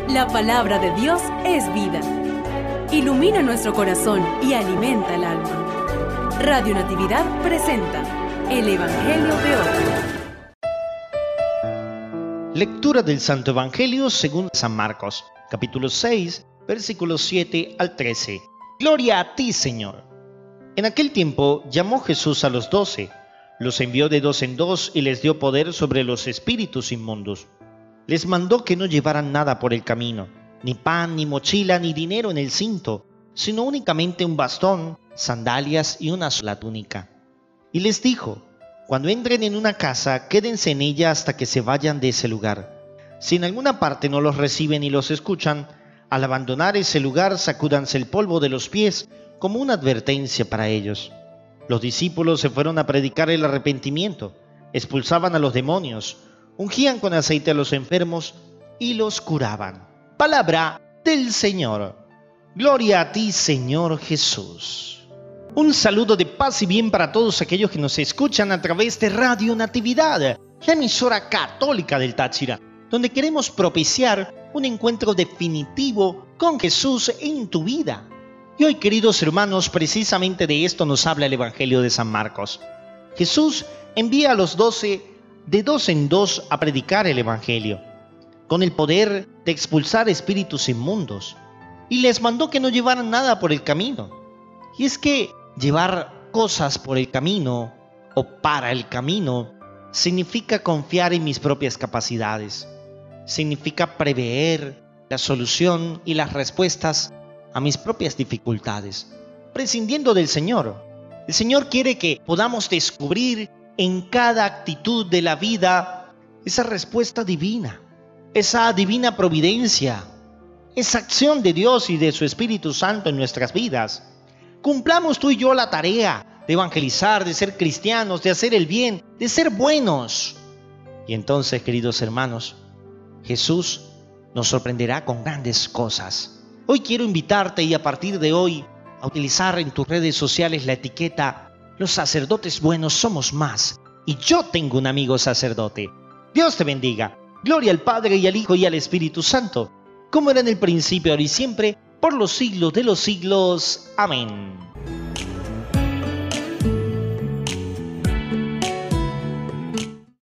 La palabra de Dios es vida. Ilumina nuestro corazón y alimenta el alma. Radio Natividad presenta el Evangelio de hoy. Lectura del Santo Evangelio según San Marcos, capítulo 6, versículos 7 al 13. Gloria a ti, Señor. En aquel tiempo llamó Jesús a los 12, los envió de dos en dos y les dio poder sobre los espíritus inmundos. Les mandó que no llevaran nada por el camino, ni pan, ni mochila, ni dinero en el cinto, sino únicamente un bastón, sandalias y una sola túnica. Y les dijo: cuando entren en una casa, quédense en ella hasta que se vayan de ese lugar. Si en alguna parte no los reciben y los escuchan, al abandonar ese lugar sacúdanse el polvo de los pies como una advertencia para ellos. Los discípulos se fueron a predicar el arrepentimiento, expulsaban a los demonios, ungían con aceite a los enfermos y los curaban. Palabra del Señor. Gloria a ti, Señor Jesús. Un saludo de paz y bien para todos aquellos que nos escuchan a través de Radio Natividad, la emisora católica del Táchira, donde queremos propiciar un encuentro definitivo con Jesús en tu vida. Y hoy, queridos hermanos, precisamente de esto nos habla el Evangelio de San Marcos. Jesús envía a los 12 de dos en dos a predicar el Evangelio, con el poder de expulsar espíritus inmundos, y les mandó que no llevaran nada por el camino. Y es que llevar cosas por el camino o para el camino significa confiar en mis propias capacidades, significa prever la solución y las respuestas a mis propias dificultades, prescindiendo del Señor. El Señor quiere que podamos descubrir en cada actitud de la vida esa respuesta divina, esa divina providencia, esa acción de Dios y de su Espíritu Santo en nuestras vidas. Cumplamos tú y yo la tarea de evangelizar, de ser cristianos, de hacer el bien, de ser buenos. Y entonces, queridos hermanos, Jesús nos sorprenderá con grandes cosas. Hoy quiero invitarte y a partir de hoy a utilizar en tus redes sociales la etiqueta "Los sacerdotes buenos somos más" y yo tengo un amigo sacerdote. Dios te bendiga. Gloria al Padre y al Hijo y al Espíritu Santo, como era en el principio, ahora y siempre, por los siglos de los siglos. Amén.